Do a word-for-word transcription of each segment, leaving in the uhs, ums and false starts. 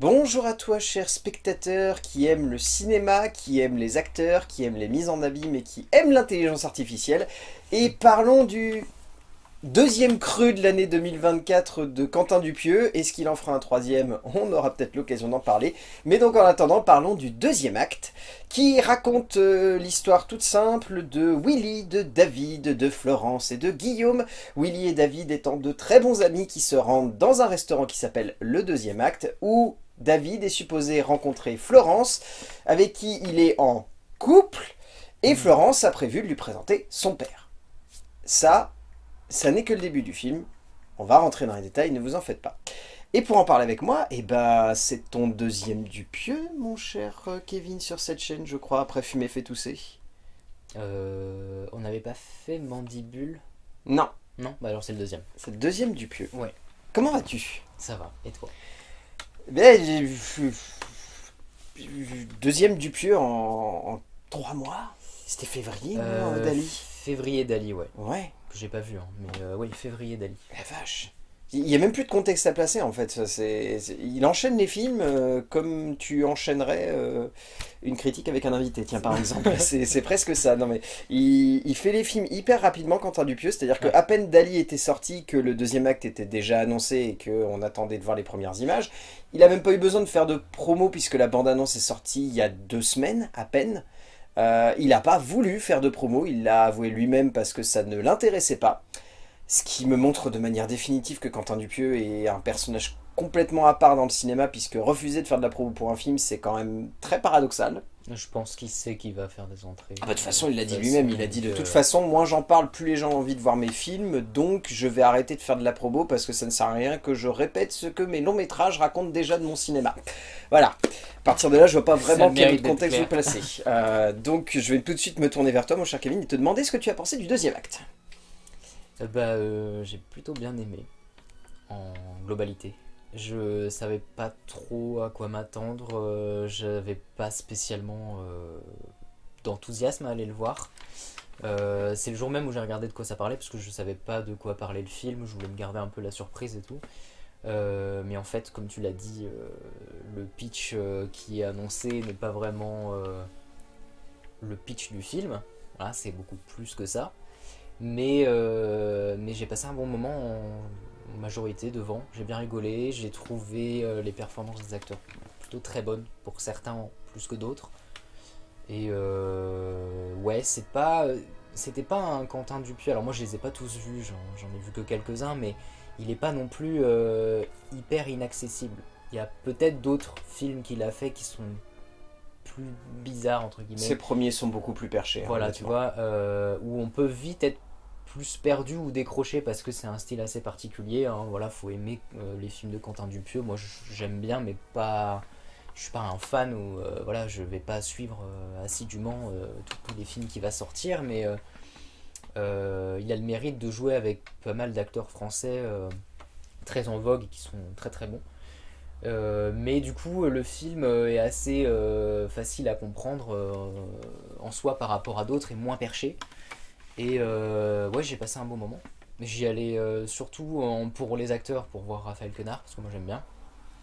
Bonjour à toi, cher spectateur qui aime le cinéma, qui aime les acteurs, qui aime les mises en abîme et qui aime l'intelligence artificielle. Et parlons du deuxième cru de l'année deux mille vingt-quatre de Quentin Dupieux. Est-ce qu'il en fera un troisième? On aura peut-être l'occasion d'en parler. Mais donc en attendant, parlons du deuxième acte qui raconte euh, l'histoire toute simple de Willy, de David, de Florence et de Guillaume. Willy et David étant de très bons amis qui se rendent dans un restaurant qui s'appelle Le Deuxième Acte, où David est supposé rencontrer Florence, avec qui il est en couple, et Florence a prévu de lui présenter son père. Ça, ça n'est que le début du film. On va rentrer dans les détails, ne vous en faites pas. Et pour en parler avec moi, eh ben, c'est ton deuxième Dupieux, mon cher Kevin, sur cette chaîne, je crois, après Fumer fait tousser. Euh, on n'avait pas fait Mandibule? Non. Non, bah alors c'est le deuxième. C'est le deuxième Dupieux. Ouais. Comment vas-tu? Ça va, et toi? Ben, j'ai- deuxième Dupieux en, en trois mois. C'était février, non, Euh, Dali? Février Dali, ouais. Ouais. Que j'ai pas vu, hein, mais euh, oui, février Dali. La vache. Il n'y a même plus de contexte à placer en fait. Ça, c'est- c'est- Il enchaîne les films euh, comme tu enchaînerais euh, une critique avec un invité, tiens par exemple. C'est c'est presque ça. Non mais il, il fait les films hyper rapidement, Quentin Dupieux. C'est-à-dire que Ouais. à peine Dali était sorti, que le deuxième acte était déjà annoncé et qu'on attendait de voir les premières images. Il a même pas eu besoin de faire de promo puisque la bande-annonce est sortie il y a deux semaines à peine. Euh, il n'a pas voulu faire de promo, il l'a avoué lui-même parce que ça ne l'intéressait pas. Ce qui me montre de manière définitive que Quentin Dupieux est un personnage complètement à part dans le cinéma, puisque refuser de faire de la promo pour un film, c'est quand même très paradoxal. Je pense qu'il sait qu'il va faire des entrées. Ah bah, de toute façon, il l'a dit De lui-même, toute il a dit de façon, toute euh, façon, moins j'en parle, plus les gens ont envie de voir mes films, donc je vais arrêter de faire de la promo parce que ça ne sert à rien que je répète ce que mes longs métrages racontent déjà de mon cinéma. Voilà. À partir de là, je vois pas vraiment Ça quel mérite d'être contexte vous clair. placer. Euh, donc je vais tout de suite me tourner vers toi, mon cher Kevin, et te demander ce que tu as pensé du deuxième acte. Euh, bah, euh, j'ai plutôt bien aimé, en globalité. Je savais pas trop à quoi m'attendre, euh, j'avais pas spécialement euh, d'enthousiasme à aller le voir. Euh, c'est le jour même où j'ai regardé de quoi ça parlait, parce que je savais pas de quoi parlait le film, je voulais me garder un peu la surprise et tout. Euh, mais en fait, comme tu l'as dit, euh, le pitch euh, qui est annoncé n'est pas vraiment euh, le pitch du film. Voilà, c'est beaucoup plus que ça. Mais, euh, mais j'ai passé un bon moment en majorité devant. J'ai bien rigolé. J'ai trouvé euh, les performances des acteurs plutôt très bonnes, pour certains plus que d'autres. Et euh, ouais, c'est pas, c'était pas un Quentin Dupieux. Alors moi, je les ai pas tous vus, j'en j'en ai vu que quelques-uns, mais il est pas non plus euh, hyper inaccessible. Il y a peut-être d'autres films qu'il a fait qui sont plus bizarres, entre guillemets. Ses premiers sont beaucoup plus perchés. Voilà, honnêtement. tu vois, euh, où on peut vite être plus perdu ou décroché parce que c'est un style assez particulier. Hein. Voilà, faut aimer euh, les films de Quentin Dupieux. Moi, j'aime bien, mais pas. Je suis pas un fan ou euh, voilà, je vais pas suivre euh, assidûment euh, tous les films qui va sortir, mais euh, euh, il a le mérite de jouer avec pas mal d'acteurs français euh, très en vogue et qui sont très très bons. Euh, mais du coup, le film est assez euh, facile à comprendre euh, en soi par rapport à d'autres et moins perché. Et euh, ouais, j'ai passé un bon moment. J'y allais euh, surtout en- pour les acteurs, pour voir Raphaël Quenard, parce que moi j'aime bien.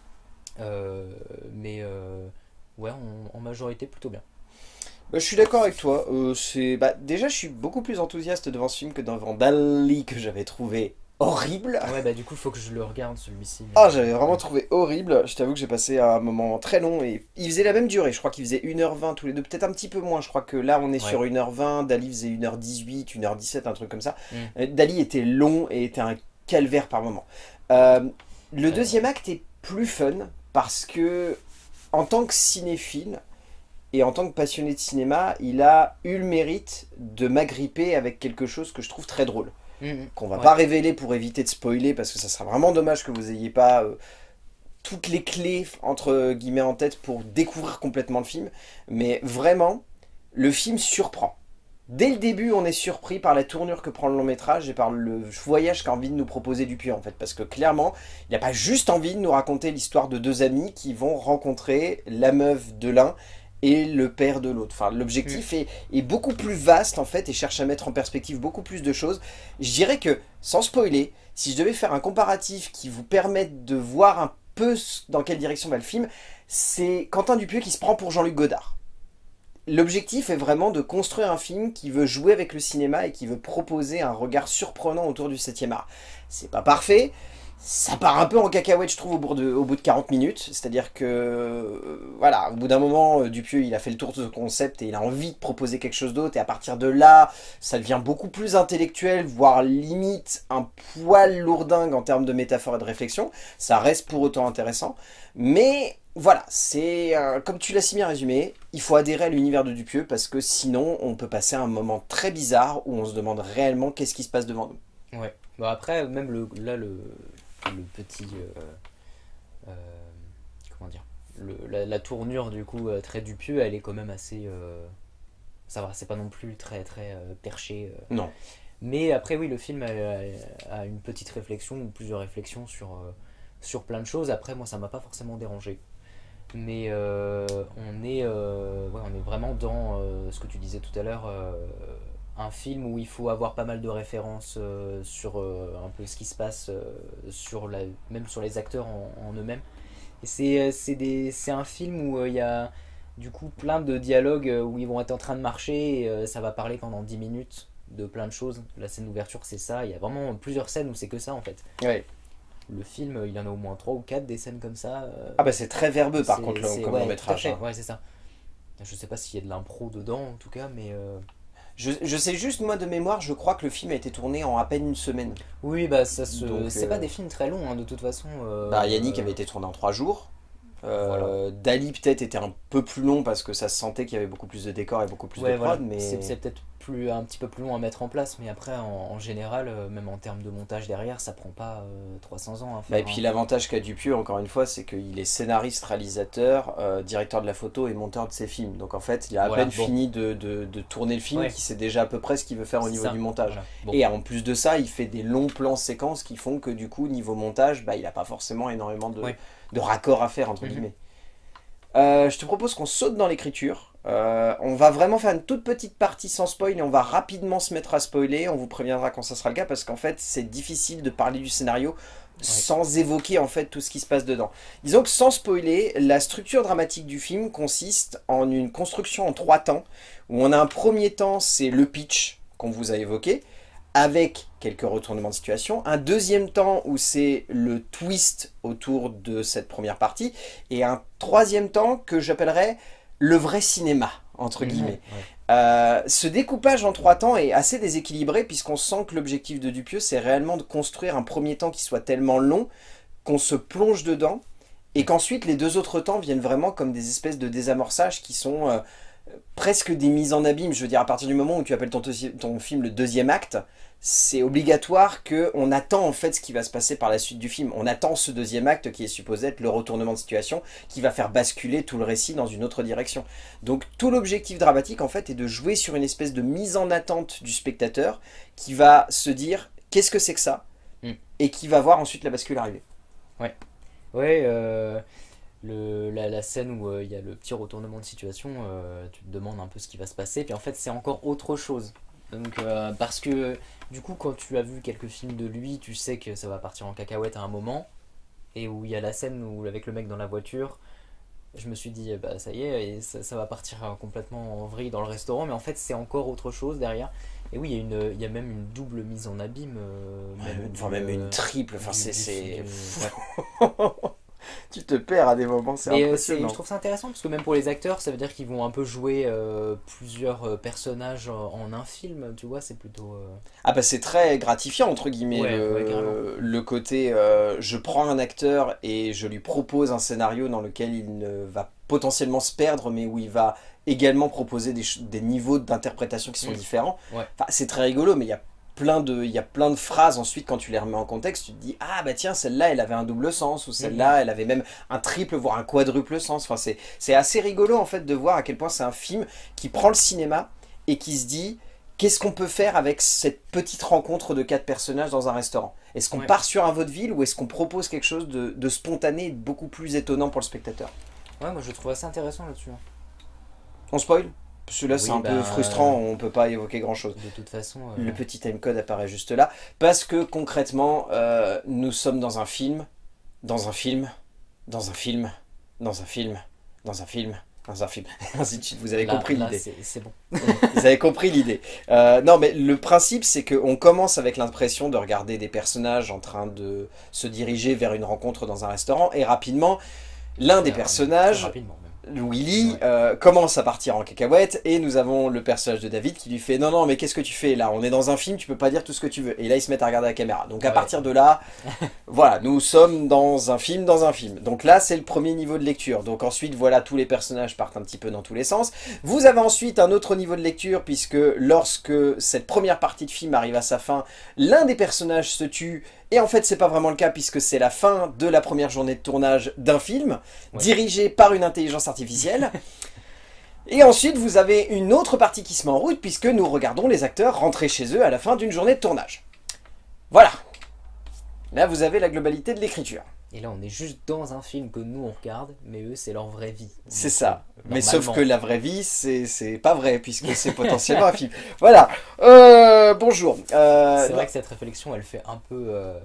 Euh, mais euh, ouais, en, en majorité plutôt bien. Bah, je suis d'accord avec toi. Euh, c'est bah, déjà, je suis beaucoup plus enthousiaste devant ce film que devant Dali que j'avais trouvé horrible. Ouais, bah du coup, faut que je le regarde celui-ci. mais- Ah, j'avais vraiment trouvé horrible. Je t'avoue que j'ai passé un moment très long et il faisait la même durée. Je crois qu'il faisait une heure vingt tous les deux, peut-être un petit peu moins. Je crois que là, on est Ouais. sur une heure vingt. Dali faisait une heure dix-huit, une heure dix-sept, un truc comme ça. Mm. Euh, Dali était long et était un calvaire par moment. Euh, le Euh. deuxième acte est plus fun parce que, en tant que cinéphile, et en tant que passionné de cinéma, il a eu le mérite de m'agripper avec quelque chose que je trouve très drôle. Mm, Qu'on va ouais. pas révéler pour éviter de spoiler, parce que ça sera vraiment dommage que vous ayez pas euh, toutes les clés, entre guillemets, en tête pour découvrir complètement le film. Mais vraiment, le film surprend. Dès le début, on est surpris par la tournure que prend le long métrage et par le voyage qu'a envie de nous proposer Dupieux, en fait. Parce que clairement, il n'a pas juste envie de nous raconter l'histoire de deux amis qui vont rencontrer la meuf de l'un et le père de l'autre. Enfin, l'objectif est, est beaucoup plus vaste, en fait, et cherche à mettre en perspective beaucoup plus de choses. Je dirais que, sans spoiler, si je devais faire un comparatif qui vous permette de voir un peu dans quelle direction va le film. C'est Quentin Dupieux qui se prend pour Jean-Luc Godard. L'objectif est vraiment de construire un film qui veut jouer avec le cinéma et qui veut proposer un regard surprenant autour du septième art. C'est pas parfait, ça part un peu en cacahuète je trouve au bout de, au bout de quarante minutes, c'est-à-dire que, euh, voilà, au bout d'un moment, euh, Dupieux il a fait le tour de ce concept et il a envie de proposer quelque chose d'autre, et à partir de là, ça devient beaucoup plus intellectuel, voire limite un poil lourdingue en termes de métaphore et de réflexion. Ça reste pour autant intéressant, mais... Voilà, c'est euh, comme tu l'as si bien résumé, il faut adhérer à l'univers de Dupieux parce que sinon on peut passer un moment très bizarre où on se demande réellement qu'est-ce qui se passe devant nous. Ouais, bon après même le, là le, le petit, euh, euh, comment dire, le, la, la tournure du coup euh, très Dupieux, elle est quand même assez, euh, ça va, c'est pas non plus très très euh, perché. Euh. Non. Mais après oui, le film a, a, a une petite réflexion ou plusieurs réflexions sur, euh, sur plein de choses. Après moi ça m'a pas forcément dérangé. Mais euh, on, est, euh, ouais, on est vraiment dans euh, ce que tu disais tout à l'heure, euh, un film où il faut avoir pas mal de références euh, sur euh, un peu ce qui se passe, euh, sur la, même sur les acteurs en, en eux-mêmes. Et c'est, c'est, des, c'est un film où il euh, y a du coup plein de dialogues où ils vont être en train de marcher et euh, ça va parler pendant dix minutes de plein de choses. La scène d'ouverture c'est ça, il y a vraiment plusieurs scènes où c'est que ça en fait. Ouais. Le film, il y en a au moins trois ou quatre des scènes comme ça. Euh, ah bah c'est très verbeux par contre le, comme ouais, long métrage. hein. Ouais, c'est ça. Je sais pas s'il y a de l'impro dedans en tout cas, mais... Euh... Je, je sais juste, moi de mémoire, je crois que le film a été tourné en à peine une semaine. Oui, bah ça se... Donc, c'est euh... pas des films très longs hein, de toute façon. Euh... Bah Yannick avait été tourné en trois jours. Euh, voilà. Dali peut-être était un peu plus long parce que ça se sentait qu'il y avait beaucoup plus de décors et beaucoup plus ouais, de prod, voilà. mais... C'est, c'est peut-être plus, un petit peu plus long à mettre en place, mais après en, en général, euh, même en termes de montage derrière, ça prend pas euh, trois cents ans à faire. Bah et puis hein. l'avantage qu'a Dupieux, encore une fois, c'est qu'il est scénariste, réalisateur, euh, directeur de la photo et monteur de ses films. Donc en fait, il a à voilà, peine bon. fini de, de, de tourner le film, ouais. qu'il sait déjà à peu près ce qu'il veut faire c'est au niveau ça. du montage. Voilà. Bon. Et en plus de ça, il fait des longs plans séquences qui font que du coup, niveau montage, bah, il n'a pas forcément énormément de, ouais. de raccords à faire, entre mm-hmm. guillemets. Euh, je te propose qu'on saute dans l'écriture. Euh, on va vraiment faire une toute petite partie sans spoil et on va rapidement se mettre à spoiler. On vous préviendra quand ça sera le cas parce qu'en fait c'est difficile de parler du scénario ouais. sans évoquer en fait tout ce qui se passe dedans. Disons que sans spoiler, la structure dramatique du film consiste en une construction en trois temps où on a un premier temps, c'est le pitch qu'on vous a évoqué, avec quelques retournements de situation. Un deuxième temps où c'est le twist autour de cette première partie. Et un troisième temps que j'appellerais le vrai cinéma, entre guillemets. Mmh, ouais. euh, ce découpage en trois temps est assez déséquilibré puisqu'on sent que l'objectif de Dupieux, c'est réellement de construire un premier temps qui soit tellement long qu'on se plonge dedans et qu'ensuite les deux autres temps viennent vraiment comme des espèces de désamorçages qui sont... Euh, presque des mises en abîme. Je veux dire, à partir du moment où tu appelles ton, ton film le deuxième acte, c'est obligatoire qu'on attend en fait ce qui va se passer par la suite du film. On attend ce deuxième acte qui est supposé être le retournement de situation qui va faire basculer tout le récit dans une autre direction. Donc tout l'objectif dramatique en fait est de jouer sur une espèce de mise en attente du spectateur qui va se dire qu'est-ce que c'est que ça mm. et qui va voir ensuite la bascule arriver. Ouais, ouais. Euh... Le, la, la scène où il euh, y a le petit retournement de situation, euh, tu te demandes un peu ce qui va se passer, puis en fait c'est encore autre chose. Donc, euh, parce que du coup quand tu as vu quelques films de lui, tu sais que ça va partir en cacahuète à un moment, et où il y a la scène où, avec le mec dans la voiture, je me suis dit bah ça y est, et ça, ça va partir complètement en vrille dans le restaurant, mais en fait c'est encore autre chose derrière. Et oui, il y a, une, il y a même une double mise en abîme. Euh, même, enfin du, même une triple, enfin c'est... c'est... Ouais. Tu te perds à des moments, c'est et impressionnant. Je trouve ça intéressant parce que même pour les acteurs, ça veut dire qu'ils vont un peu jouer euh, plusieurs personnages en un film, tu vois, c'est plutôt... Euh... Ah bah c'est très gratifiant, entre guillemets, ouais, le, ouais, le côté euh, je prends un acteur et je lui propose un scénario dans lequel il ne va potentiellement se perdre, mais où il va également proposer des, des niveaux d'interprétation qui sont mmh. différents. Ouais. Enfin, c'est très rigolo, mais il y a plein de, il y a plein de phrases ensuite quand tu les remets en contexte, tu te dis ah bah tiens celle-là elle avait un double sens ou celle-là mmh. elle avait même un triple voire un quadruple sens. Enfin c'est c'est assez rigolo en fait de voir à quel point c'est un film qui prend le cinéma et qui se dit qu'est-ce qu'on peut faire avec cette petite rencontre de quatre personnages dans un restaurant. Est-ce qu'on ouais. part sur un vaudeville ou est-ce qu'on propose quelque chose de, de spontané et de beaucoup plus étonnant pour le spectateur? Ouais, moi je trouve assez intéressant là-dessus. On spoil? Parce que là, oui, c'est un bah, peu frustrant, euh, on peut pas évoquer grand chose. De toute façon... Euh... Le petit timecode apparaît juste là. Parce que concrètement, euh, nous sommes dans un film, dans un film, dans un film, dans un film, dans un film, dans un film, ainsi de suite, vous avez Là, compris là, l'idée. c'est c'est bon. Vous avez compris l'idée. Euh, non, mais le principe, c'est qu'on commence avec l'impression de regarder des personnages en train de se diriger vers une rencontre dans un restaurant, et rapidement, l'un des Très- personnages, très rapidement, même. Willy, Ouais. euh, commence à partir en cacahuète, et nous avons le personnage de David qui lui fait « Non, non, mais qu'est-ce que tu fais là? On est dans un film, tu peux pas dire tout ce que tu veux. » Et là, ils se mettent à regarder la caméra. Donc à Ouais. partir de là, voilà, nous sommes dans un film, dans un film. Donc là, c'est le premier niveau de lecture. Donc ensuite, voilà, tous les personnages partent un petit peu dans tous les sens. Vous avez ensuite un autre niveau de lecture, puisque lorsque cette première partie de film arrive à sa fin, l'un des personnages se tue. Et en fait, c'est pas vraiment le cas, puisque c'est la fin de la première journée de tournage d'un film, Ouais. dirigé par une intelligence artificielle. Et ensuite, vous avez une autre partie qui se met en route, puisque nous regardons les acteurs rentrer chez eux à la fin d'une journée de tournage. Voilà. Là, vous avez la globalité de l'écriture. Et là, on est juste dans un film que nous, on regarde, mais eux, c'est leur vraie vie. C'est Donc, ça. euh, Mais normalement. sauf que la vraie vie, c'est c'est pas vrai, puisque c'est potentiellement un film. Voilà. Euh, bonjour. Euh, C'est vrai que cette réflexion, elle fait un peu... euh,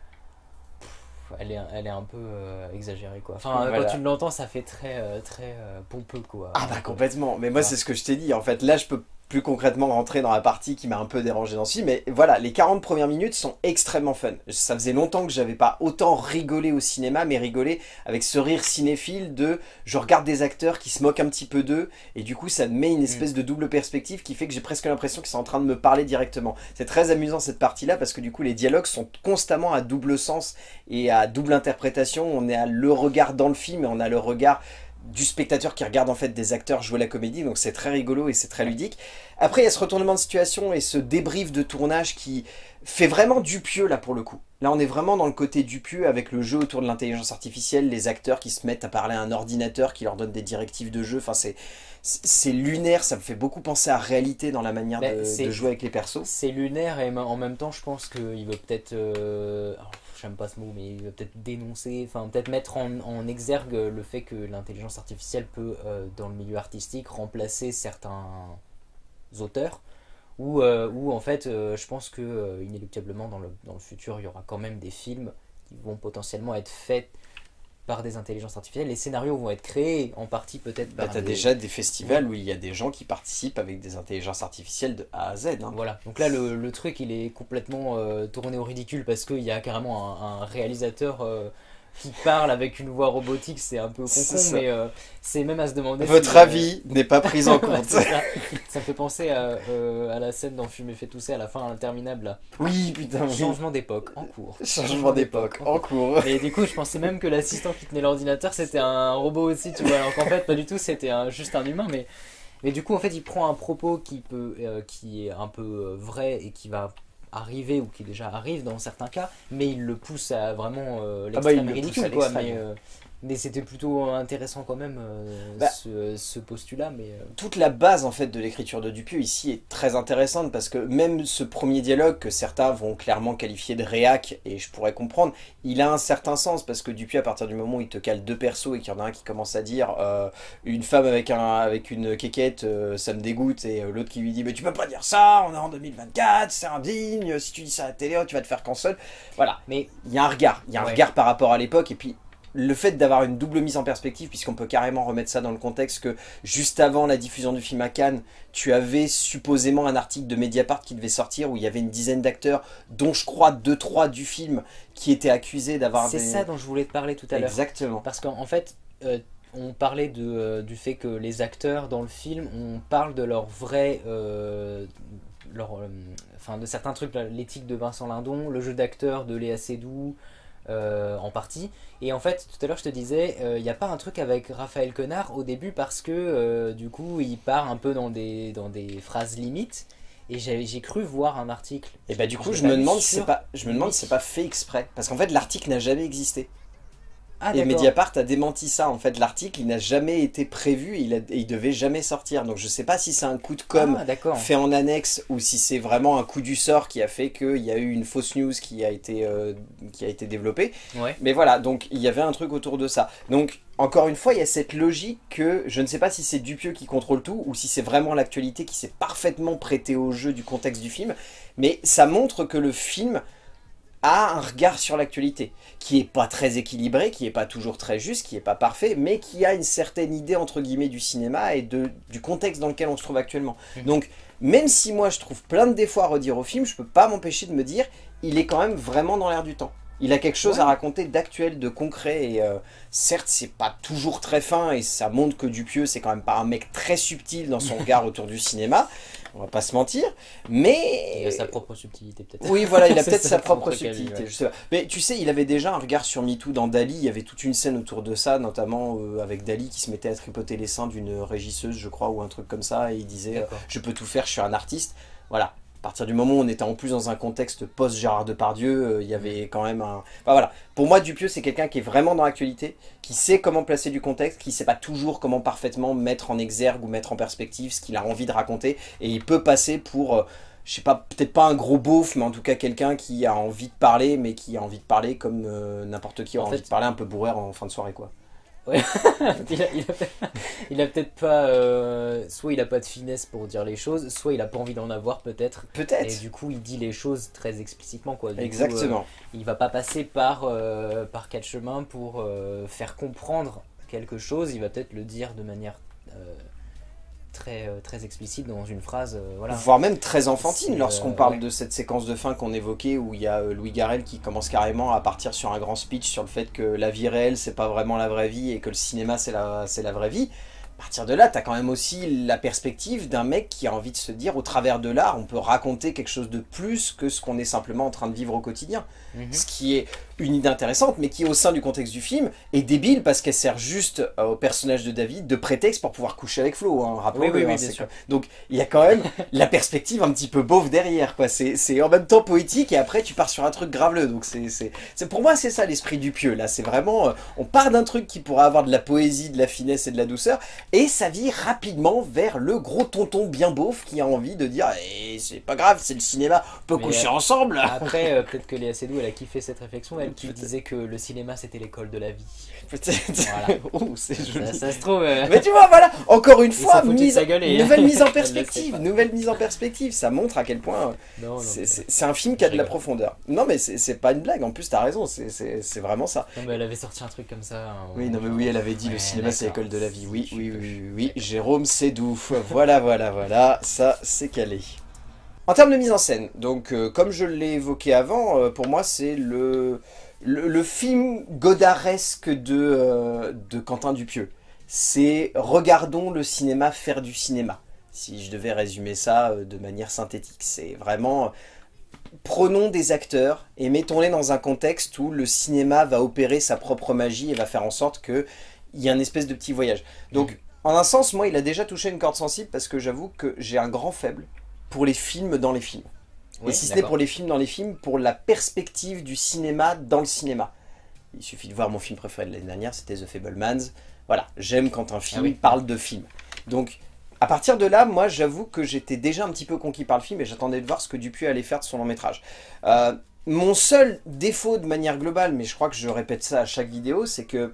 pff, Elle est, elle est un peu euh, exagérée, quoi. Enfin, Voilà. quand tu l'entends, ça fait très, euh, très euh, pompeux, quoi. Ah bah complètement, mais moi Ah. c'est ce que je t'ai dit, en fait là je peux plus concrètement rentrer dans la partie qui m'a un peu dérangé dans ce film, mais voilà, les quarante premières minutes sont extrêmement fun. Ça faisait longtemps que j'avais pas autant rigolé au cinéma, mais rigolé avec ce rire cinéphile de je regarde des acteurs qui se moquent un petit peu d'eux, et du coup ça me met une espèce de double perspective qui fait que j'ai presque l'impression qu'ils sont en train de me parler directement. C'est très amusant cette partie-là, parce que du coup les dialogues sont constamment à double sens et à double interprétation, on est à le regard dans le film et on a le regard du spectateur qui regarde en fait des acteurs jouer la comédie, donc c'est très rigolo et c'est très ludique. Après il y a ce retournement de situation et ce débrief de tournage qui fait vraiment dupieux là pour le coup. Là on est vraiment dans le côté dupieux avec le jeu autour de l'intelligence artificielle, les acteurs qui se mettent à parler à un ordinateur qui leur donne des directives de jeu, enfin c'est c'est lunaire, ça me fait beaucoup penser à réalité dans la manière Mais de, c'est- de jouer avec les persos. C'est lunaire et en même temps, je pense qu'il veut peut-être... euh, alors, j'aime pas ce mot, mais il veut peut-être dénoncer, enfin peut-être mettre en, en exergue le fait que l'intelligence artificielle peut, euh, dans le milieu artistique, remplacer certains auteurs. Ou euh, où, en fait, euh, je pense que euh, inéluctablement, dans le, dans le futur, il y aura quand même des films qui vont potentiellement être faits par des intelligences artificielles. Les scénarios vont être créés en partie peut-être Bah par t'as des- déjà des festivals où il y a des gens qui participent avec des intelligences artificielles de A à Z. Hein. Voilà, donc là le, le truc il est complètement euh, tourné au ridicule parce qu'il y a carrément un, un réalisateur euh, qui parle avec une voix robotique, c'est un peu con C'est con, ça. mais euh, c'est même à se demander Votre si, euh, avis n'est pas pris en ouais, compte. c'est ça. Ça me fait penser à, euh, à la scène dans Fumer fait tousser à la fin interminable là. Oui, putain, oui. Changement d'époque en cours. Changement d'époque, en cours. Et du coup, je pensais même que l'assistant qui tenait l'ordinateur c'était un robot aussi, tu vois. Alors qu'en fait, pas du tout, c'était un- juste un humain. Mais, mais du coup, en fait, il prend un propos qui, peut, euh, qui est un peu euh, vrai et qui va arriver ou qui déjà arrive dans certains cas, mais il le pousse à vraiment euh, Ah bah, il l'extrême le pousse ridicule, à quoi. l'extrême. Mais, euh, mais c'était plutôt intéressant quand même euh, Bah. ce, ce postulat. Mais euh, Toute la base en fait de l'écriture de Dupieux ici est très intéressante parce que même ce premier dialogue que certains vont clairement qualifier de réac, et je pourrais comprendre, il a un certain sens parce que Dupieux à partir du moment où il te cale deux persos et qu'il y en a un qui commence à dire euh, une femme avec, un, avec une quéquette euh, ça me dégoûte, et euh, l'autre qui lui dit mais tu peux pas dire ça, on est en deux mille vingt-quatre, c'est indigne, si tu dis ça à la télé tu vas te faire cancel. Voilà, mais il y a un regard, il y a un Ouais. regard par rapport à l'époque, et puis le fait d'avoir une double mise en perspective, puisqu'on peut carrément remettre ça dans le contexte que juste avant la diffusion du film à Cannes, tu avais supposément un article de Mediapart qui devait sortir où il y avait une dizaine d'acteurs, dont je crois deux trois du film, qui étaient accusés d'avoir c'est des... ça dont je voulais te parler tout à l'heure. Exactement. Parce qu'en en fait, euh, on parlait de, euh, du fait que les acteurs dans le film, on parle de leur vrai... euh, leur, euh, enfin, de certains trucs, là, l'éthique de Vincent Lindon, le jeu d'acteur de Léa Seydoux, euh, en partie. Et en fait, tout à l'heure, je te disais, il n'y a pas un truc avec Raphaël Quenard au début parce que, euh, du coup, il part un peu dans des, dans des phrases limites. Et j'ai j'ai cru voir un article. Et bah du coup l'ai je me pas lu demande si c'est sur pas, je me demande lui. si c'est pas fait exprès, parce qu'en fait l'article n'a jamais existé. Ah, Et d'accord. Mediapart a démenti ça, en fait l'article il n'a jamais été prévu, et il, a, et il devait jamais sortir, donc je sais pas si c'est un coup de com' Ah, d'accord. fait en annexe ou si c'est vraiment un coup du sort qui a fait qu'il y a eu une fausse news qui a été, euh, qui a été développée. Ouais. Mais voilà, donc il y avait un truc autour de ça. Donc encore une fois, il y a cette logique que je ne sais pas si c'est Dupieux qui contrôle tout ou si c'est vraiment l'actualité qui s'est parfaitement prêtée au jeu du contexte du film. Mais ça montre que le film a un regard sur l'actualité, qui est pas très équilibré, qui est pas toujours très juste, qui est pas parfait, mais qui a une certaine idée entre guillemets du cinéma et de, du contexte dans lequel on se trouve actuellement. Mmh. Donc même si moi je trouve plein de défauts à redire au film, je peux pas m'empêcher de me dire, il est quand même vraiment dans l'air du temps. Il a quelque chose ouais. à raconter d'actuel, de concret, et euh, certes c'est pas toujours très fin, et ça montre que Dupieux c'est quand même pas un mec très subtil dans son regard autour du cinéma, on va pas se mentir, mais... Il a sa propre subtilité peut-être. Oui voilà, il a peut-être sa propre subtilité, ouais. je sais pas. Mais tu sais, il avait déjà un regard sur MeToo dans Dali, il y avait toute une scène autour de ça, notamment euh, avec Dali qui se mettait à tripoter les seins d'une régisseuse je crois, ou un truc comme ça, et il disait euh, « je peux tout faire, je suis un artiste », voilà. À partir du moment où on était en plus dans un contexte post-Gérard Depardieu, euh, il y avait quand même un... Enfin voilà, pour moi Dupieux c'est quelqu'un qui est vraiment dans l'actualité, qui sait comment placer du contexte, qui sait pas toujours comment parfaitement mettre en exergue ou mettre en perspective ce qu'il a envie de raconter, et il peut passer pour, euh, je sais pas, peut-être pas un gros beauf, mais en tout cas quelqu'un qui a envie de parler, mais qui a envie de parler comme euh, n'importe qui a envie fait... de parler un peu bourré en fin de soirée quoi. Ouais. il a, il a, il a peut-être pas... Euh, soit il a pas de finesse pour dire les choses, soit il a pas envie d'en avoir peut-être. Peut-être. Et du coup il dit les choses très explicitement quoi. Du Exactement. Coup, euh, il va pas passer par, euh, par quatre chemins pour euh, faire comprendre quelque chose, il va peut-être le dire de manière... Euh, Très, euh, très explicite dans une phrase, euh, voilà. Voire même très enfantine lorsqu'on euh, parle ouais. de cette séquence de fin qu'on évoquait où il y a euh, Louis Garrel qui commence carrément à partir sur un grand speech sur le fait que la vie réelle c'est pas vraiment la vraie vie et que le cinéma c'est la, c'est la vraie vie. À partir de là, tu as quand même aussi la perspective d'un mec qui a envie de se dire au travers de l'art, on peut raconter quelque chose de plus que ce qu'on est simplement en train de vivre au quotidien. Mm-hmm. Ce qui est une idée intéressante, mais qui au sein du contexte du film est débile parce qu'elle sert juste euh, au personnage de David de prétexte pour pouvoir coucher avec Flo. Hein, rappelons-le, oui, oui, oui, hein, bien sûr. Donc il y a quand même la perspective un petit peu beauf derrière. C'est en même temps poétique et après tu pars sur un truc graveleux. Donc c'est pour moi c'est ça l'esprit du Pieux. Là, c'est vraiment, euh, on part d'un truc qui pourrait avoir de la poésie, de la finesse et de la douceur. Et ça vire rapidement vers le gros tonton bien beauf qui a envie de dire eh, c'est pas grave, c'est le cinéma, on peut mais coucher euh, ensemble. Après, euh, peut-être que Léa Seydoux, elle a kiffé cette réflexion, elle qui disait que le cinéma c'était l'école de la vie. Peut-être. Voilà. Oh, c'est joli. Ça, ça se trouve. Euh... Mais tu vois, voilà, encore une fois, mise, et... nouvelle mise en perspective, nouvelle mise en perspective. Ça montre à quel point c'est un film qui a de la profondeur. Non, mais c'est pas une blague. En plus, t'as raison, c'est vraiment ça. Non, mais elle avait sorti un truc comme ça. Hein, oui, non, mais oui, elle avait dit ouais, le cinéma c'est l'école de la vie. Oui, oui, oui, oui, oui. Jérôme Seydoux. Voilà, voilà, voilà. Ça, c'est calé. En termes de mise en scène, donc euh, comme je l'ai évoqué avant, euh, pour moi c'est le, le, le film godaresque de, euh, de Quentin Dupieux. C'est regardons le cinéma faire du cinéma, si je devais résumer ça euh, de manière synthétique. C'est vraiment, prenons des acteurs et mettons-les dans un contexte où le cinéma va opérer sa propre magie et va faire en sorte qu'il y ait un espèce de petit voyage. Donc, mmh. en un sens, moi il a déjà touché une corde sensible parce que j'avoue que j'ai un grand faible pour les films dans les films. Oui, et si ce n'est pour les films dans les films, pour la perspective du cinéma dans le cinéma. Il suffit de voir mon film préféré de l'année dernière, c'était The Fabelmans. Voilà, j'aime quand un film ah oui. parle de film. Donc, à partir de là, moi, j'avoue que j'étais déjà un petit peu conquis par le film et j'attendais de voir ce que Dupieux allait faire de son long métrage. Euh, mon seul défaut de manière globale, mais je crois que je répète ça à chaque vidéo, c'est que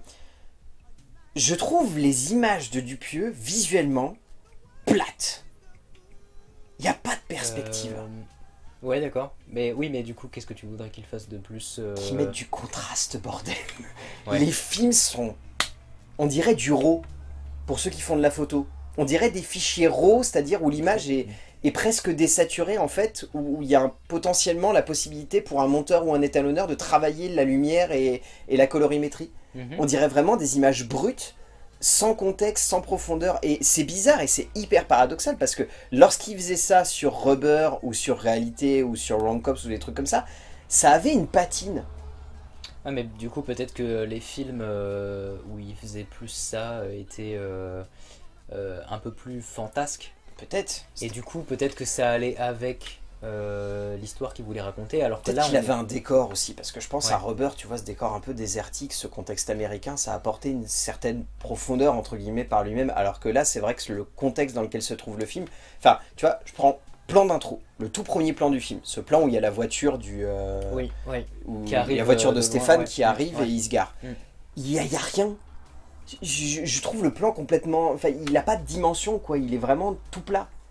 je trouve les images de Dupieux, visuellement, plates. Il n'y a pas de perspective. Euh... Ouais, d'accord. Mais oui, mais du coup, qu'est-ce que tu voudrais qu'il fasse de plus euh... Qu'ils mettent du contraste, bordel. Ouais. Les films sont, on dirait du RAW, pour ceux qui font de la photo. On dirait des fichiers RAW, c'est-à-dire où l'image est, est presque désaturée, en fait, où il y a un, potentiellement la possibilité pour un monteur ou un étalonneur de travailler la lumière et, et la colorimétrie. Mm-hmm. On dirait vraiment des images brutes, sans contexte, sans profondeur, et c'est bizarre et c'est hyper paradoxal parce que lorsqu'il faisait ça sur Rubber ou sur Réalité ou sur Wrong Cops ou des trucs comme ça, ça avait une patine. Ah mais du coup peut-être que les films euh, où il faisait plus ça euh, étaient euh, euh, un peu plus fantasques. Peut-être. Et du coup peut-être que ça allait avec Euh, l'histoire qu'il voulait raconter, alors que peut-être là qu'il on... avait un décor aussi, parce que je pense ouais. à Rubber, tu vois, ce décor un peu désertique, ce contexte américain, ça a apporté une certaine profondeur entre guillemets par lui-même, alors que là c'est vrai que le contexte dans lequel se trouve le film, enfin tu vois, je prends plan d'intro, le tout premier plan du film, ce plan où il y a la voiture du euh, oui, oui. Où qui arrive, la voiture de, de Stéphane loin, ouais. qui arrive ouais. et il se gare, mm. il y a, il y a rien. Je, je, je trouve le plan complètement, enfin il n'a pas de dimension quoi, il est vraiment tout plat.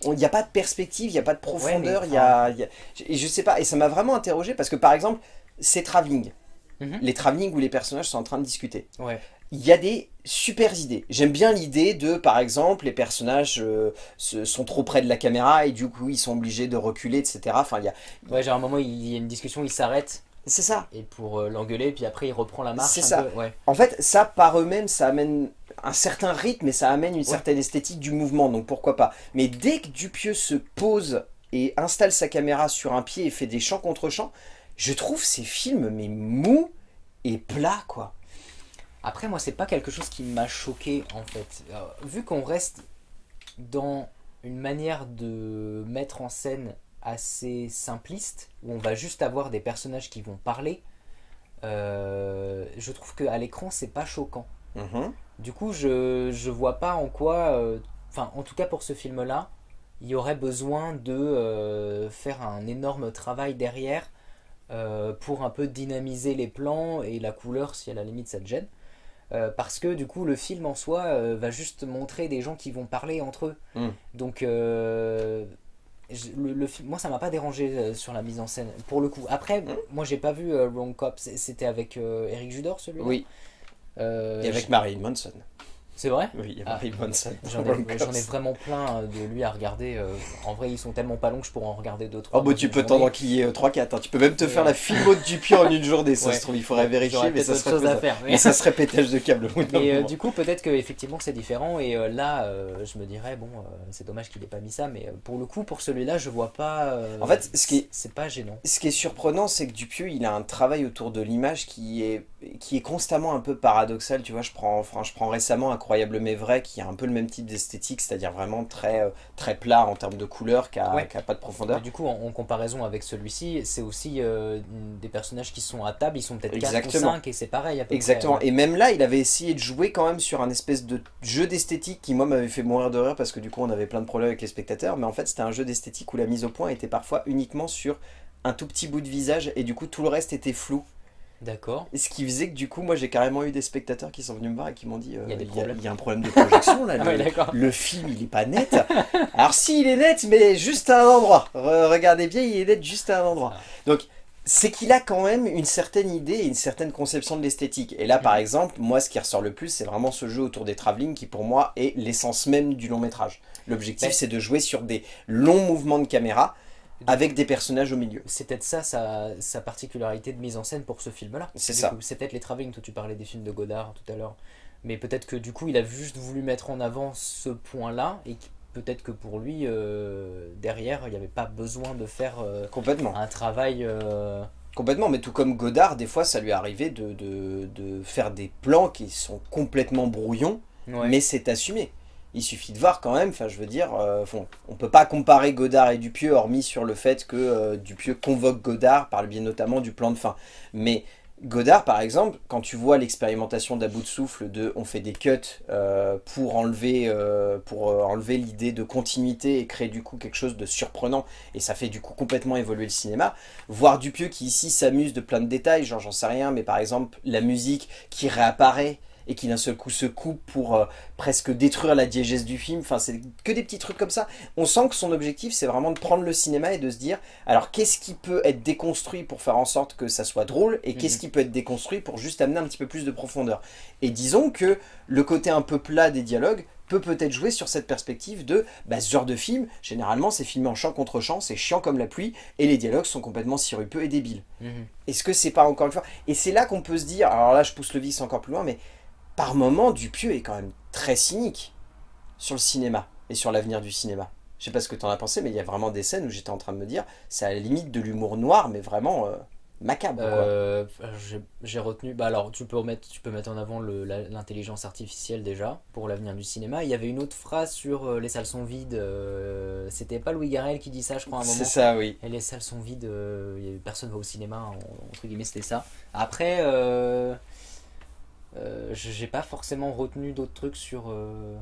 il n'y a pas de perspective, il n'y a pas de profondeur, Ouais, il y a, y a- et je sais pas, et ça m'a vraiment interrogé parce que par exemple, ces travelling, Mhm. les travelling où les personnages sont en train de discuter, Ouais. il y a des super idées. J'aime bien l'idée de, par exemple, les personnages euh, se- sont trop près de la caméra et du coup ils sont obligés de reculer, et cetera. Enfin, il y a... Ouais, genre à un moment, il y a une discussion, il s'arrête C'est ça. et pour euh, l'engueuler, puis après il reprend la marche. C'est un ça. peu, ouais. En fait, ça, par eux-mêmes, ça amène un certain rythme et ça amène une Ouais. certaine esthétique du mouvement, donc pourquoi pas. Mais dès que Dupieux se pose et installe sa caméra sur un pied et fait des champs contre champs, je trouve ces films, mais mous et plats, quoi. Après, moi, c'est pas quelque chose qui m'a choqué en fait. Euh, vu qu'on reste dans une manière de mettre en scène assez simpliste, où on va juste avoir des personnages qui vont parler, euh, je trouve qu'à l'écran, c'est pas choquant. Mhm. Du coup, je, je vois pas en quoi, euh, enfin, en tout cas pour ce film-là, il y aurait besoin de euh, faire un énorme travail derrière euh, pour un peu dynamiser les plans et la couleur si à la limite ça te gêne. Euh, parce que du coup le film en soi euh, va juste montrer des gens qui vont parler entre eux. Mm. Donc euh, je- le, le film, moi ça m'a pas dérangé euh, sur la mise en scène pour le coup. Après Mm. moi j'ai pas vu euh, Wrong Cop, C'est- c'était avec euh, Eric Judor celui-là. Oui, Euh, et avec j- Marilyn Manson. c'est vrai. Oui, il y a Ah, Marilyn Manson. J'en ai, j'en ai vraiment plein euh, de lui à regarder. euh, En vrai, ils sont tellement pas longs que je pourrais en regarder deux trois Oh bah dans tu une peux journée. t'en enquiller trois quatre, tu peux même te Et, faire euh, la filmo de Dupieux en une journée, ça Ouais. se trouve, il faudrait vérifier, J'aurais mais peut-être ça autre serait chose à faisable. faire. Mais, Mais ça serait pétage de câble au bout d'un mais, euh, moment. du coup, peut-être que effectivement c'est différent. Et euh, là, euh, je me dirais bon, euh, c'est dommage qu'il ait pas mis ça. Mais euh, pour le coup, pour celui-là, je vois pas. euh, En fait, ce qui est- c'est pas gênant. Ce qui est surprenant, c'est que Dupieux, il a un travail autour de l'image qui est, qui est constamment un peu paradoxal. Tu vois, je prends, enfin, je prends récemment Incroyable mais vrai, qui a un peu le même type d'esthétique, c'est-à-dire vraiment très, euh, très plat en termes de couleur, qui a, Ouais. qui a pas de profondeur. Mais du coup, en, en comparaison avec celui-ci, c'est aussi euh, des personnages qui sont à table. Ils sont peut-être quatre ou Exactement. cinq et c'est pareil à peu Exactement. près. Et même là, il avait essayé de jouer quand même sur un espèce de jeu d'esthétique qui, moi, m'avait fait mourir de rire parce que du coup, on avait plein de problèmes avec les spectateurs. Mais en fait, c'était un jeu d'esthétique où la mise au point était parfois uniquement sur un tout petit bout de visage et du coup, tout le reste était flou. D'accord. Et ce qui faisait que du coup, moi, j'ai carrément eu des spectateurs qui sont venus me voir et qui m'ont dit euh, Il y a des il, y a, problèmes. il y a un problème de projection là. Ah le, ouais, d'accord. le film, il est pas net. Alors, si, il est net, mais juste à un endroit. Re- regardez bien, il est net juste à un endroit. Ah. Donc, c'est qu'il a quand même une certaine idée et une certaine conception de l'esthétique. Et là, par Mhm. exemple, moi, ce qui ressort le plus, c'est vraiment ce jeu autour des travelling qui, pour moi, est l'essence même du long métrage. L'objectif, Ben- c'est de jouer sur des longs mouvements de caméra avec des personnages au milieu. C'est peut-être ça sa, sa particularité de mise en scène pour ce film-là. C'est Du ça. coup, c'est peut-être les travelling, toi tu parlais des films de Godard tout à l'heure. Mais peut-être que du coup il a juste voulu mettre en avant ce point-là et que peut-être que pour lui, euh, derrière, il n'y avait pas besoin de faire euh, Complètement. un travail... euh, Complètement, mais tout comme Godard, des fois, ça lui arrivait de, de, de faire des plans qui sont complètement brouillons, ouais. mais c'est assumé. Il suffit de voir quand même, enfin je veux dire, euh, bon, on peut pas comparer Godard et Dupieux, hormis sur le fait que euh, Dupieux convoque Godard par le biais notamment du plan de fin. Mais Godard, par exemple, quand tu vois l'expérimentation d'à bout de souffle de on fait des cuts euh, pour enlever, euh, pour euh, enlever l'idée de continuité et créer du coup quelque chose de surprenant, et ça fait du coup complètement évoluer le cinéma, voir Dupieux qui ici s'amuse de plein de détails, genre j'en sais rien, mais par exemple la musique qui réapparaît, et qui d'un seul coup se coupe pour euh, presque détruire la diégèse du film, enfin c'est que des petits trucs comme ça. On sent que son objectif c'est vraiment de prendre le cinéma et de se dire alors qu'est-ce qui peut être déconstruit pour faire en sorte que ça soit drôle et qu'est-ce Mhm. qui peut être déconstruit pour juste amener un petit peu plus de profondeur. Et disons que le côté un peu plat des dialogues peut peut-être jouer sur cette perspective de bah, ce genre de film, généralement c'est filmé en chant contre chant, c'est chiant comme la pluie et les dialogues sont complètement sirupeux et débiles. Mhm. Est-ce que c'est pas encore une fois... Et c'est là qu'on peut se dire, alors là je pousse le vice encore plus loin, mais par moment, Dupieux est quand même très cynique sur le cinéma et sur l'avenir du cinéma. Je sais pas ce que tu en as pensé, mais il y a vraiment des scènes où j'étais en train de me dire, c'est à la limite de l'humour noir, mais vraiment euh, macabre. Quoi. Euh, j'ai- j'ai retenu. Bah alors, tu peux mettre, tu peux mettre en avant le- la- l'intelligence artificielle déjà pour l'avenir du cinéma. Il y avait une autre phrase sur euh, les salles sont vides. euh, C'était pas Louis Garrel qui dit ça, je crois, à un moment. C'est ça, oui. Et les salles sont vides. euh, y a- personne va au cinéma. en- entre guillemets, c'était ça. Après, euh, euh, j'ai pas forcément retenu d'autres trucs sur. euh,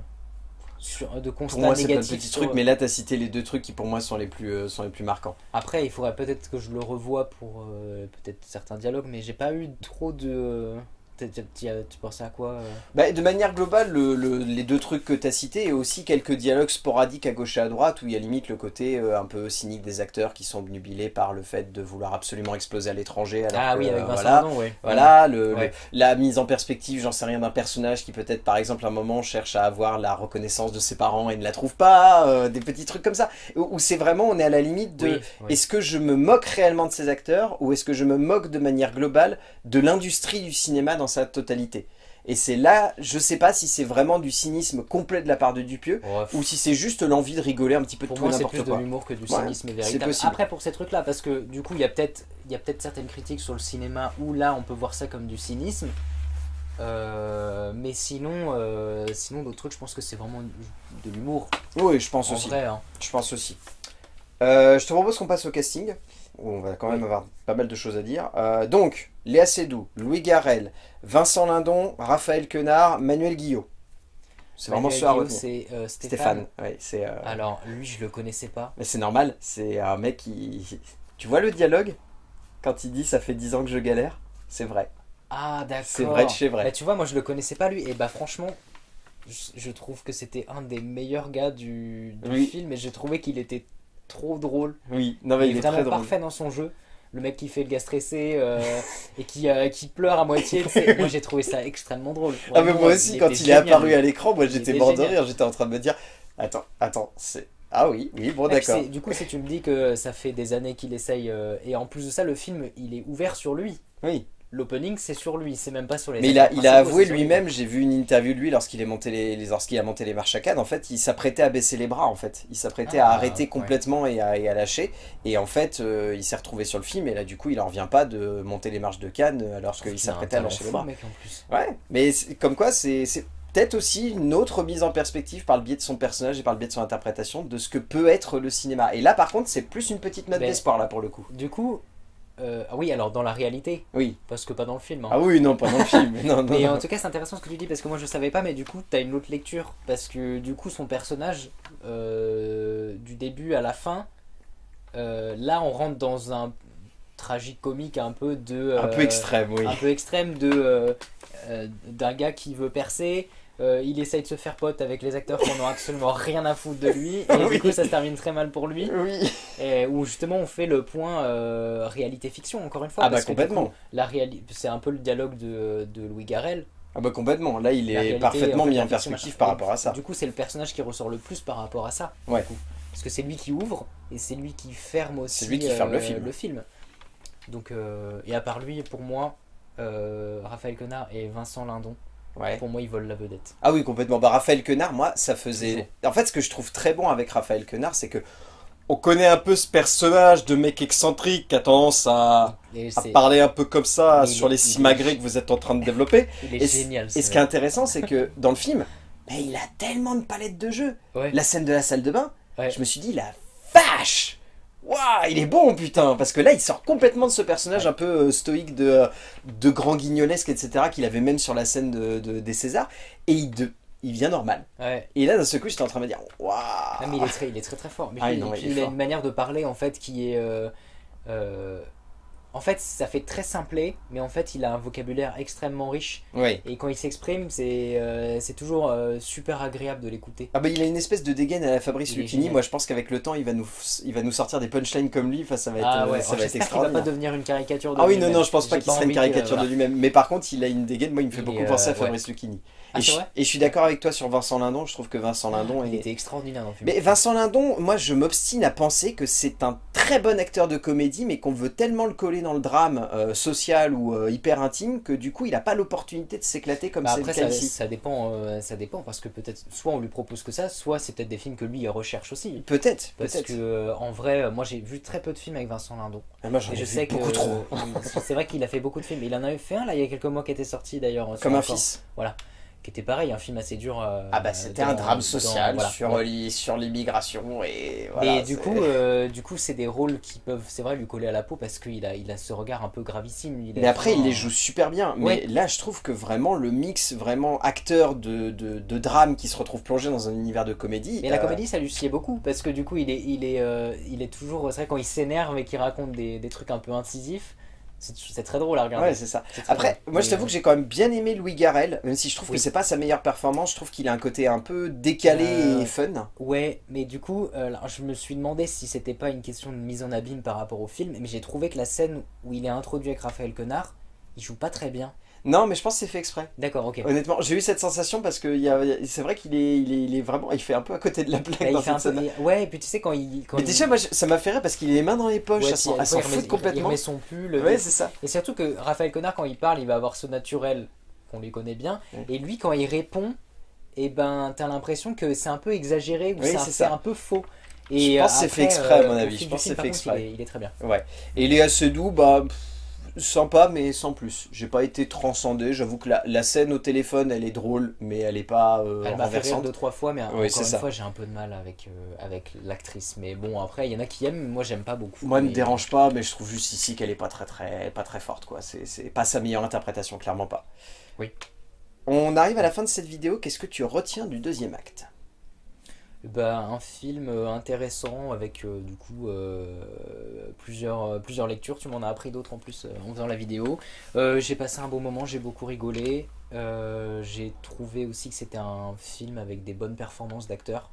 sur de constats Pour moi, c'est pas le négatifs petit sur- truc, mais là, tu as cité les deux trucs qui, pour moi, sont les plus, euh, sont les plus marquants. Après, il faudrait peut-être que je le revoie pour euh, peut-être certains dialogues, mais j'ai pas eu trop de t'as- t'as- t'y as- tu pensais à quoi euh Bah, de manière globale, le, le- les deux trucs que tu as cités et aussi quelques dialogues sporadiques à gauche et à droite où il y a limite le côté euh, un peu cynique des acteurs qui sont obnubilés par le fait de vouloir absolument exploser à l'étranger. alors Ah que, oui, avec euh, Vincent voilà, Lindon, ouais. voilà le, Ouais. le- la mise en perspective, j'en sais rien, d'un personnage qui peut-être par exemple à un moment cherche à avoir la reconnaissance de ses parents et ne la trouve pas, euh, des petits trucs comme ça, où, où c'est vraiment, on est à la limite de Oui, oui. est-ce que je me moque réellement de ces acteurs ou est-ce que je me moque de manière globale de l'industrie du cinéma dans sa totalité. Et c'est là, je sais pas si c'est vraiment du cynisme complet de la part de Dupieux, Ouais, ou si c'est juste l'envie de rigoler un petit peu de pour tout et moi, c'est n'importe plus de quoi. l'humour que du Ouais, cynisme c'est véritable. possible. Après, pour ces trucs-là, parce que du coup, il y a peut-être il y a peut-être certaines critiques sur le cinéma où là, on peut voir ça comme du cynisme. Euh, mais sinon, euh, sinon d'autres trucs, je pense que c'est vraiment de l'humour. Oui, je pense En aussi. vrai, hein. Je pense aussi. Euh, je te propose qu'on passe au casting, où on va quand même Oui. avoir pas mal de choses à dire. Euh, donc, Léa Seydoux, Louis Garrel, Vincent Lindon, Raphaël Quenard, Manuel Guillot. C'est vraiment Manuel ceux à Guillot, retenir. c'est euh, Stéphane. Stéphane, ouais, c'est... euh, Alors, lui, je le connaissais pas. Mais c'est normal, c'est un mec qui... Tu vois le dialogue? Quand il dit « ça fait dix ans que je galère », c'est vrai. Ah, d'accord. C'est vrai de chez vrai. Bah, tu vois, moi, je le connaissais pas, lui. Et bah, franchement, je, je trouve que c'était un des meilleurs gars du, du Oui. film. Et j'ai trouvé qu'il était trop drôle. Oui, non mais Il il, est est très vraiment drôle. parfait dans son jeu. Le mec qui fait le gars stressé euh, et qui, euh, qui pleure à moitié. tu sais. Moi, j'ai trouvé ça extrêmement drôle. Ah mais Vraiment, moi aussi, quand était il est génial. apparu à l'écran, moi Il j'étais était mort de génial. rire, j'étais en train de me dire « Attends, attends, c'est... Ah oui, oui, bon Ouais, puis d'accord. c'est- du coup, si tu me dis que ça fait des années qu'il essaye, euh, et en plus de ça, le film, il est ouvert sur lui. » Oui, L'opening, c'est sur lui, c'est même pas sur les mais il a, acteurs il a principaux, avoué c'est sur lui. lui-même, j'ai vu une interview de lui lorsqu'il est monté les, les- lorsqu'il a monté les marches à Cannes, en fait, il s'apprêtait à baisser les bras, en fait. Il s'apprêtait Ah, à arrêter ouais. complètement et, à, et à lâcher. Et en fait, euh, il s'est retrouvé sur le film, et là, du coup, il en revient pas de monter les marches de Cannes euh, lorsqu'il Il a un s'apprêtait à talent lâcher les fou, bras. mec, en plus. Ouais, mais c'est- comme quoi, c'est c'est peut-être aussi une autre mise en perspective par le biais de son personnage et par le biais de son interprétation de ce que peut être le cinéma. Et là, par contre, c'est plus une petite note Mais- d'espoir, là, pour le coup. Du coup, euh, ah oui, alors dans la réalité, Oui. parce que pas dans le film. hein. Ah oui, non, pas dans le film. Non, non, Mais non. en tout cas, c'est intéressant ce que tu dis parce que moi je savais pas, mais du coup, t'as une autre lecture. Parce que du coup, son personnage, euh, du début à la fin, euh, là on rentre dans un tragique comique un peu de. Un euh, peu extrême, oui. Un peu extrême de euh, euh, d'un gars qui veut percer. euh, il essaye de se faire pote avec les acteurs qui n'ont absolument rien à foutre de lui. Et Oui. du coup, ça se termine très mal pour lui. Oui. Et où justement on fait le point euh, réalité-fiction, encore une fois. Ah bah parce que, du complètement. coup, la réali- c'est un peu le dialogue de, de Louis Garrel. Ah bah complètement. Là, il La est réalité, parfaitement en fait, mis la en fiction, perspective machin. par Et rapport à ça. Du coup, c'est le personnage qui ressort le plus par rapport à ça. Ouais. Du coup. Parce que c'est lui qui ouvre et c'est lui qui ferme aussi C'est lui qui ferme le euh, film. le film. Donc, euh, et à part lui, pour moi, euh, Raphaël Quenard et Vincent Lindon, Ouais. pour moi, ils volent la vedette. Ah oui, complètement. Bah Raphaël Quenard, moi, ça faisait... Toujours. En fait, ce que je trouve très bon avec Raphaël Quenard, c'est que on connaît un peu ce personnage de mec excentrique qui a tendance à, Et à c'est- parler un peu comme ça Il sur est- les il est- simagrées que vous êtes en train de développer. il est Et, c- génial. et ce ce qui est mec. intéressant, c'est que dans le film, mais il a tellement de palettes de jeux. Ouais. La scène de la salle de bain, Ouais. je me suis dit, la vache! Waouh, il est bon, putain! Parce que là, il sort complètement de ce personnage un peu euh, stoïque de, euh, de grand guignolesque, et cetera, qu'il avait même sur la scène de, de- des Césars. Et il, de, il vient normal. Ouais. Et là, d'un seul coup, j'étais en train de me dire, Non, mais il waouh! est très, il est très très fort. Mais Ah, puis- non, et il puis est il a fort. une manière de parler en fait qui est. euh, euh, en fait, ça fait très simplé, mais en fait, il a un vocabulaire extrêmement riche. Oui. Et quand il s'exprime, c'est euh, c'est toujours euh, super agréable de l'écouter. Ah bah il a une espèce de dégaine à la Fabrice Il est Lucchini. génial. Moi je pense qu'avec le temps il va nous, il va nous sortir des punchlines comme lui. Enfin ça va être, Ah euh, ouais, ça va être j'espère qu'il va extraordinaire. pas devenir une caricature de Ah oui non lui-même. non je pense pas J'ai qu'il serait une envie que, caricature voilà. de lui-même. Mais par contre il a une dégaine. Moi il me fait Il beaucoup est, penser à euh, Fabrice Lucchini. Ah, et, c'est je, vrai et je suis d'accord avec toi sur Vincent Lindon. Je trouve que Vincent Lindon Il est... était extraordinaire dans le film. Mais Vincent Lindon, moi je m'obstine à penser que c'est un très bon acteur de comédie, mais qu'on veut tellement le coller dans le drame euh, social ou euh, hyper intime que du coup il n'a pas l'opportunité de s'éclater comme Bah c'est après, le cas ça, ici. ça dépend, euh, ça dépend parce que peut-être soit on lui propose que ça, soit c'est peut-être des films que lui il recherche aussi. Peut-être, Parce peut-être. que euh, en vrai, euh, moi j'ai vu très peu de films avec Vincent Lindon. Ah, moi j'en Et ai je vu sais que beaucoup trop. il- c'est vrai qu'il a fait beaucoup de films. Il en avait fait un là il y a quelques mois qui était sorti d'ailleurs. sur Comme un Encore, fils. qui était pareil, un film assez dur. euh, Ah bah c'était dans- un drame dans- social voilà. sur, Ouais. l'i- sur l'immigration et voilà. Mais du c'est- coup, euh, du coup, c'est des rôles qui peuvent, c'est vrai, lui coller à la peau parce qu'il a, il a ce regard un peu gravissime. Il a Mais après, il un- les joue super bien. Mais Ouais. là, je trouve que vraiment le mix, vraiment acteur de, de, de drame qui se retrouve plongé dans un univers de comédie. Mais la euh, comédie, ça lui sied beaucoup parce que du coup, il est, il est, euh, il est toujours, c'est vrai quand il s'énerve et qu'il raconte des, des trucs un peu incisifs. C'est c'est très drôle à regarder. Ouais, c'est ça. C'est très Après, drôle. moi je Mais, t'avoue euh, que j'ai quand même bien aimé Louis Garrel, même si je trouve Oui. que c'est pas sa meilleure performance, je trouve qu'il a un côté un peu décalé Euh, et fun. Ouais, mais du coup, euh, alors, je me suis demandé si c'était pas une question de mise en abîme par rapport au film, mais j'ai trouvé que la scène où il est introduit avec Raphaël Quenard, il joue pas très bien. Non, mais je pense que c'est fait exprès. D'accord, ok. Honnêtement, j'ai eu cette sensation parce que il y a- c'est vrai qu'il est, il est, il est vraiment, il fait un peu à côté de la plaque Bah, il dans fait un cette peu. scène. mais- Ouais, et puis tu sais, quand il. Quand Mais il- déjà, moi, je- ça m'a fait rire parce qu'il a les mains dans les poches, Ouais, elle puis s'en à la elle fois, s'en il remet- fout complètement. Il remet son pull. Ouais, c'est ça. Et surtout que Raphaël Quenard, quand il parle, il va avoir ce naturel qu'on lui connaît bien. Ouais. Et lui, quand il répond, et ben, t'as l'impression que c'est un peu exagéré ou Oui, c'est un, c'est c'est ça. un peu faux. Je Et pense que c'est après, fait exprès, à mon euh, au avis. fil Je du pense que film, c'est par fait contre, exprès. Il est, il est très bien. Ouais. Et Léa Seydoux, bah, pff, sympa, mais sans plus. J'ai pas été transcendé. J'avoue que la, la scène au téléphone, elle est drôle, mais elle est pas euh, Elle m'a fait rire renversante. deux, trois fois, mais Oui, c'est encore une ça. fois, j'ai un peu de mal avec, euh, avec l'actrice. Mais bon, après, il y en a qui aiment, moi j'aime pas beaucoup. Moi, elle me mais- dérange pas, mais je trouve juste ici qu'elle est pas très, très, pas très forte, quoi. C'est c'est pas sa meilleure interprétation, clairement pas. Oui. On arrive à la fin de cette vidéo. Qu'est-ce que tu retiens du deuxième acte? Bah, un film euh, intéressant avec euh, du coup euh, plusieurs, euh, plusieurs lectures. Tu m'en as appris d'autres en plus euh, en faisant la vidéo. Euh, j'ai passé un beau moment, j'ai beaucoup rigolé. Euh, j'ai trouvé aussi que c'était un film avec des bonnes performances d'acteurs.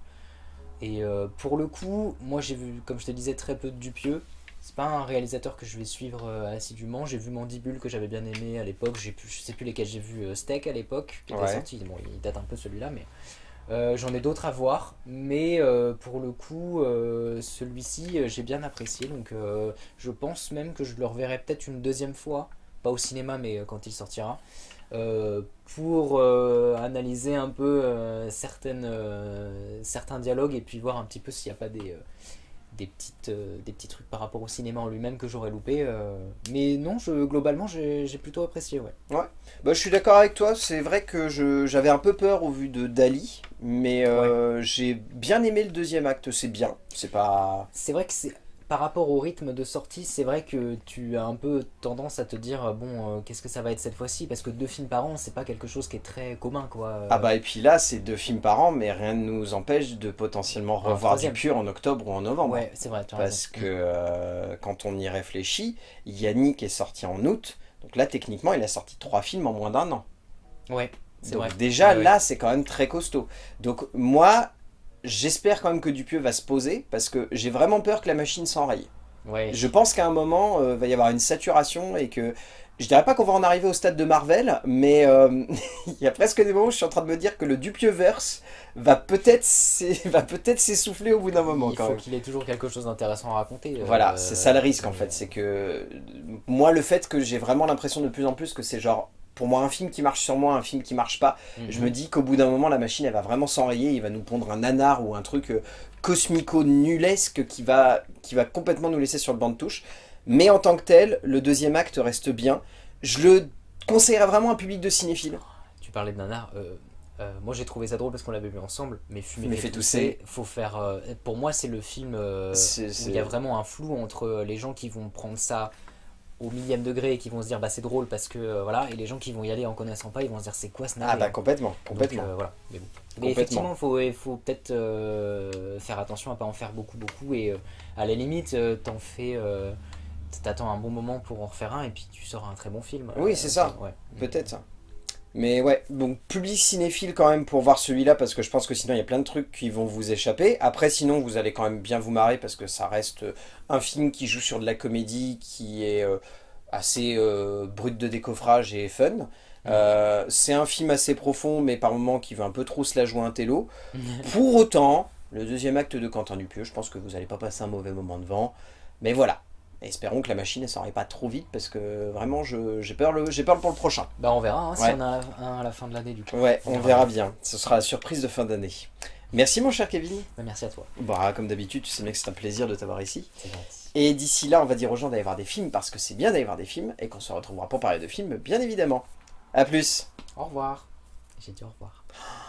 Et euh, pour le coup, moi j'ai vu, comme je te disais, très peu de Dupieux. C'est pas un réalisateur que je vais suivre euh, assidûment. J'ai vu Mandibule que j'avais bien aimé à l'époque. J'ai plus, je sais plus lesquels j'ai vu. euh, Steak à l'époque qui était Ouais. sorti. Bon, il date un peu celui-là, mais euh, j'en ai d'autres à voir. Mais euh, pour le coup, euh, celui-ci euh, j'ai bien apprécié. Donc euh, je pense même que je le reverrai peut-être une deuxième fois, pas au cinéma, mais euh, quand il sortira. Euh, pour euh, analyser un peu euh, certaines, euh, certains dialogues et puis voir un petit peu s'il n'y a pas des, euh, des, petites, euh, des petits trucs par rapport au cinéma en lui-même que j'aurais loupé. euh. Mais non, je, globalement, j'ai j'ai plutôt apprécié. Ouais. Bah, je suis d'accord avec toi, c'est vrai que je- j'avais un peu peur au vu de Dali, mais euh, j'ai bien aimé le deuxième acte, c'est bien, c'est pas... C'est vrai que c'est par rapport au rythme de sortie, c'est vrai que tu as un peu tendance à te dire bon, euh, qu'est-ce que ça va être cette fois-ci, parce que deux films par an, c'est pas quelque chose qui est très commun, quoi. Euh, Ah bah et puis là, c'est deux films par an, mais rien ne nous empêche de potentiellement Un revoir troisième. Dupieux en octobre ou en novembre. ouais, c'est vrai. Tu as Parce raison. que euh, quand on y réfléchit, Yannick est sorti en août, donc là techniquement il a sorti trois films en moins d'un an. Ouais, c'est Donc vrai. déjà Ouais, ouais. là c'est quand même très costaud. Donc moi j'espère quand même que Dupieux va se poser parce que j'ai vraiment peur que la machine s'enraye. Ouais. Je pense qu'à un moment euh, va y avoir une saturation et que je dirais pas qu'on va en arriver au stade de Marvel, mais euh, il y a presque des moments où je suis en train de me dire que le Dupieux-verse va peut-être s'ess- va peut-être s'essouffler au bout d'un moment Il quand faut même. qu'il ait toujours quelque chose d'intéressant à raconter. Voilà, euh, c'est ça le risque en euh, fait, c'est que moi le fait que j'ai vraiment l'impression de plus en plus que c'est genre pour moi un film qui marche sur moi, un film qui marche pas, mhm. je me dis qu'au bout d'un moment la machine elle va vraiment s'enrayer, il va nous pondre un nanar ou un truc euh, cosmico-nulesque qui va, qui va complètement nous laisser sur le banc de touche. Mais en tant que tel, le deuxième acte reste bien. Je le conseillerais vraiment à un public de cinéphiles. Tu parlais de nanar. euh, euh, moi j'ai trouvé ça drôle parce qu'on l'avait vu ensemble, mais Fumer Mais fait fait tousser, tousser. faut faire. euh, pour moi, c'est le film euh, C'est- où c'est- il y a vraiment un flou entre les gens qui vont prendre ça au millième degré et qui vont se dire bah c'est drôle parce que euh, voilà, et les gens qui vont y aller en connaissant pas, ils vont se dire c'est quoi ce navet. Ah bah complètement, complètement. Donc, euh, voilà. Mais bon. Mais Complètement. effectivement, faut, il faut peut-être euh, faire attention à pas en faire beaucoup, beaucoup. Et euh, à la limite, euh, t'en fais. Euh, T'attends un bon moment pour en refaire un et puis tu sors un très bon film. Oui, Euh, c'est ça. ouais. Peut-être ça. Mais ouais, donc public cinéphile quand même pour voir celui-là parce que je pense que sinon il y a plein de trucs qui vont vous échapper. Après sinon vous allez quand même bien vous marrer parce que ça reste un film qui joue sur de la comédie qui est euh, assez euh, brut de décoffrage et fun. Euh, c'est un film assez profond mais par moments qui veut un peu trop se la jouer un télo. Pour autant, le deuxième acte de Quentin Dupieux, je pense que vous n'allez pas passer un mauvais moment devant. Mais voilà. Espérons que la machine ne s'enraye pas trop vite parce que vraiment je- j'ai peur, le- j'ai peur pour le prochain. Bah on verra hein, si Ouais. on a un à la fin de l'année du coup. Ouais, On on verra verra bien. Ce sera la surprise de fin d'année. Merci mon cher Kevin. Bah, merci à toi, Bah, comme d'habitude, tu sais bien que c'est un plaisir de t'avoir ici. c'est gentil. Et d'ici là, on va dire aux gens d'aller voir des films parce que c'est bien d'aller voir des films et qu'on se retrouvera pour parler de films, bien évidemment. A plus. Au revoir. J'ai dit au revoir.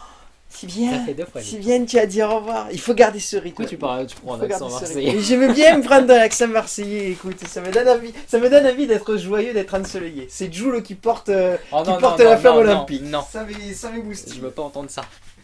Si bien, Ça fait deux fois, si j'ai- bien tu as dit au revoir. Il faut garder ce rythme. Pourquoi tu parles, tu prends un Faut accent garder ce rythme. marseillais? Mais j'aime bien me prendre un accent marseillais, écoute, ça me donne envie, ça me donne envie d'être joyeux, d'être ensoleillé. C'est Jules qui porte, euh, Oh qui non, porte non, la non, flamme non, olympique. non. Ça m'est ça m'est boosté. Je veux pas entendre ça.